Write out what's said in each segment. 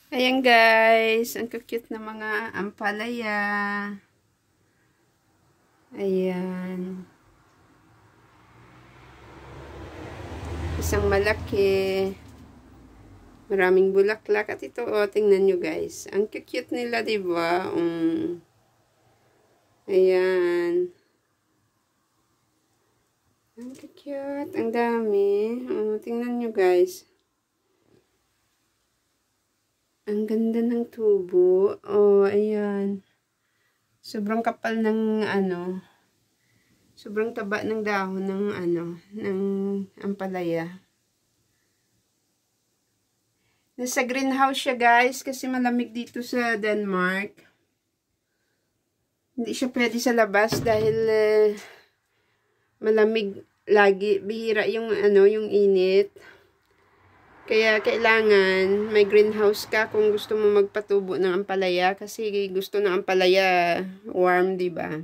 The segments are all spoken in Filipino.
Ayan guys, ang cute na mga ampalaya. Ayan. Isang malaki. Maraming bulaklak. At ito, oh, tingnan nyo guys. Ang cute nila, diba? Ayan. Ang cute. Ang dami. Tingnan nyo guys. Ang ganda ng tubo. Oh, ayan. Sobrang kapal ng sobrang taba ng dahon ng ampalaya. Nasa greenhouse siya guys kasi malamig dito sa Denmark. Hindi siya pwede sa labas dahil malamig lagi. Bihira yung yung init. Kaya kailangan may greenhouse ka kung gusto mo magpatubo ng ampalaya kasi gusto ng ampalaya warm, 'di ba?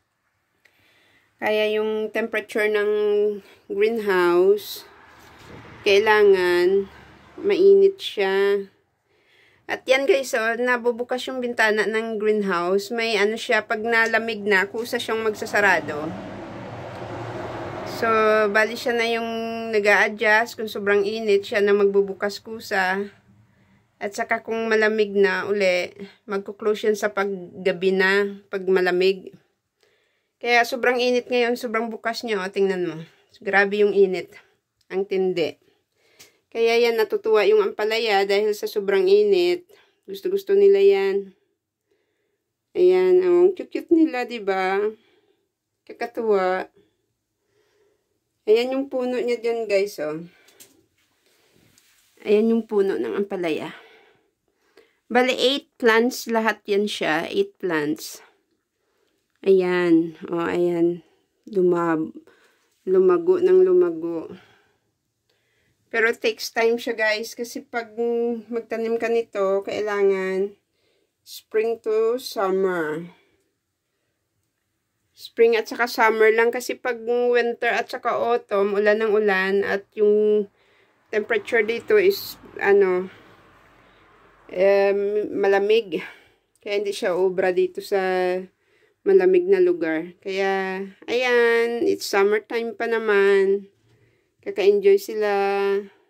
Kaya yung temperature ng greenhouse kailangan mainit siya. At yan guys, oh, nabubukas yung bintana ng greenhouse. May siya, pag nalamig na, kusa siyang magsasarado. So, bali siya na yung nag-a-adjust. Kung sobrang init, siya na magbubukas kusa. At saka kung malamig na uli, magkuklose yan sa paggabi na, pag malamig. Kaya sobrang init ngayon, sobrang bukas niya. O, tingnan mo. Grabe yung init. Ang tindi. Kaya yan, natutuwa yung ampalaya dahil sa sobrang init. Gusto-gusto nila yan. Ayan, ang cute nila, diba? Kakatuwa. Ayan yung puno niya dyan, guys, oh. Ayan yung puno ng ampalaya. Bale, 8 plants lahat yan siya. 8 plants. Ayan. Oh, ayan. Lumago ng lumago. Pero it takes time siya, guys. Kasi pag magtanim ka nito, kailangan spring to summer. Spring at saka summer lang kasi pag winter at saka autumn, ulan ng ulan at yung temperature dito is malamig. Kaya hindi siya obra dito sa malamig na lugar. Kaya ayan, it's summertime pa naman. Kaka-enjoy sila.